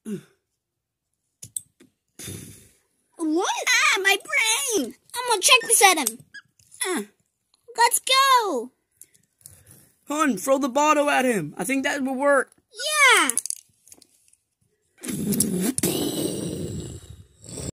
What? Ah, my brain! I'm gonna check this at him. Let's go! Hun, throw the bottle at him. I think that will work. Yeah!